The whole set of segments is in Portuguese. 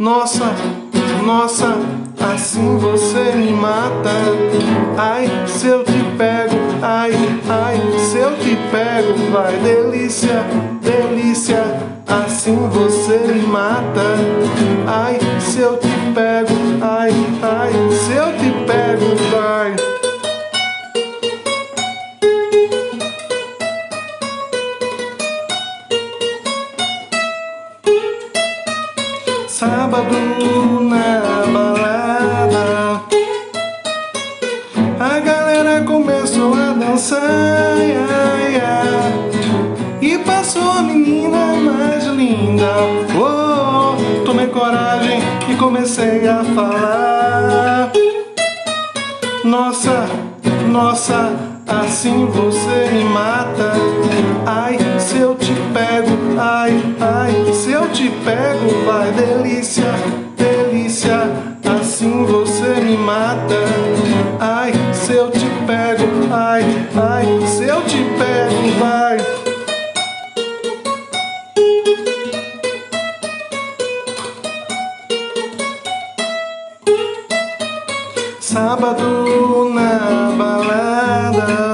Nossa, nossa, assim você me mata. Ai, se eu te pego, ai, ai, se eu te pego, vai, delícia, delícia, assim você me mata. Ai, se eu te pego, ai, ai, se eu te pego, vai. Sábado na balada, a galera começou a dançar, ai, ai, e passou a menina mais linda. Oh, tomei coragem e comecei a falar. Nossa, nossa, assim você me mata. Ai, se eu te pego, ai, ai, se eu te pego, vai, delícia, delícia, assim você me mata. Ai, se eu te pego, ai, ai, se eu te pego, vai. Sábado na balada,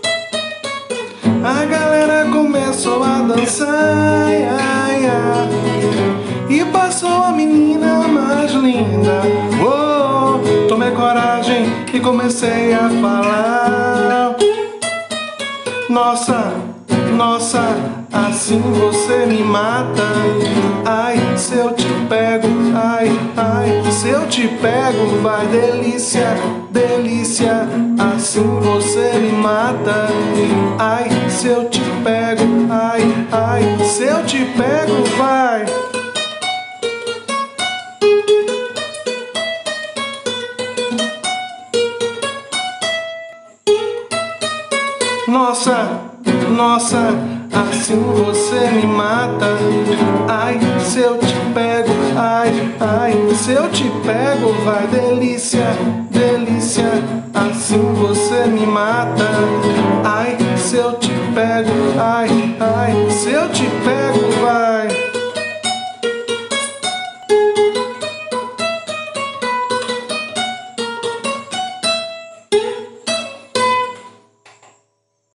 a galera começou a dançar, ai, ai, e passou a menina mais linda. Oh, tomei coragem e comecei a falar. Nossa, nossa, assim você me mata. Ai, se eu te pego, ai, ai, se eu te pego, vai, delícia, delícia, assim você me mata. Ai, se eu te pego, ai, ai, se eu te pego, vai. Nossa, nossa, assim você me mata. Ai, se eu te pego, ai, ai, se eu te pego, vai, delícia, delícia, assim você me mata.